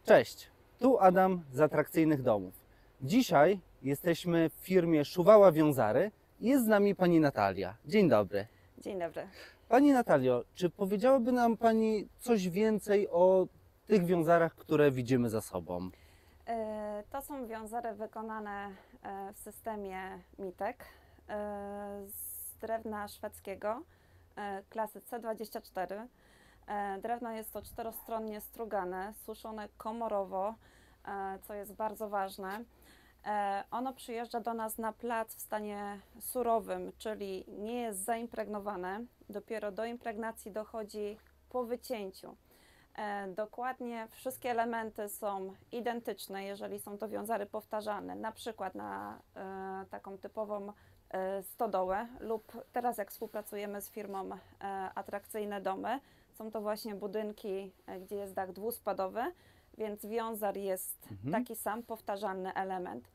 Cześć, tu Adam z Atrakcyjnych Domów. Dzisiaj jesteśmy w firmie Szuwała Wiązary i jest z nami pani Natalia. Dzień dobry. Dzień dobry. Pani Natalio, czy powiedziałaby nam pani coś więcej o tych wiązarach, które widzimy za sobą? To są wiązary wykonane w systemie Mitek z drewna szwedzkiego klasy C24. Drewno jest to czterostronnie strugane, suszone komorowo, co jest bardzo ważne. Ono przyjeżdża do nas na plac w stanie surowym, czyli nie jest zaimpregnowane. Dopiero do impregnacji dochodzi po wycięciu. Dokładnie wszystkie elementy są identyczne, jeżeli są to wiązary powtarzalne, na przykład na taką typową stodołę lub teraz jak współpracujemy z firmą Atrakcyjne Domy, są to właśnie budynki, gdzie jest dach dwuspadowy, więc wiązar jest taki sam, powtarzalny element.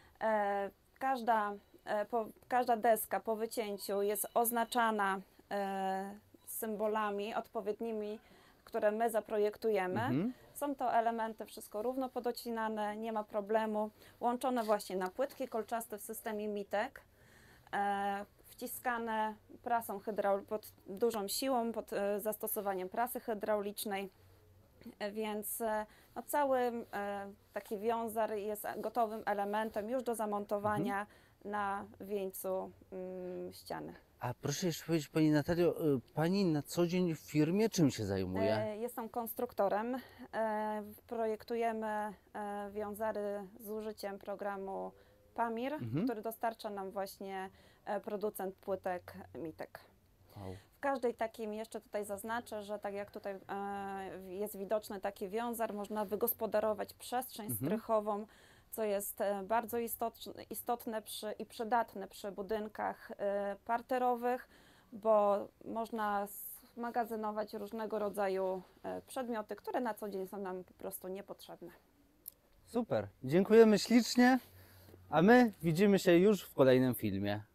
Każda deska po wycięciu jest oznaczana symbolami odpowiednimi, które my zaprojektujemy. Są to elementy wszystko równo podocinane, nie ma problemu. Łączone właśnie na płytki kolczaste w systemie Mitek, wciskane prasą pod dużą siłą, pod zastosowaniem prasy hydraulicznej. Więc no, cały taki wiązar jest gotowym elementem już do zamontowania na wieńcu ściany. A proszę jeszcze powiedzieć, pani Natalio, pani na co dzień w firmie czym się zajmuje? Jestem konstruktorem. Projektujemy wiązary z użyciem programu Pamir, który dostarcza nam właśnie producent płytek Mitek. Wow. W każdej takim, jeszcze tutaj zaznaczę, że tak jak tutaj jest widoczny taki wiązar, można wygospodarować przestrzeń strychową, co jest bardzo istotne i przydatne przy budynkach parterowych, bo można magazynować różnego rodzaju przedmioty, które na co dzień są nam po prostu niepotrzebne. Super, dziękujemy ślicznie, a my widzimy się już w kolejnym filmie.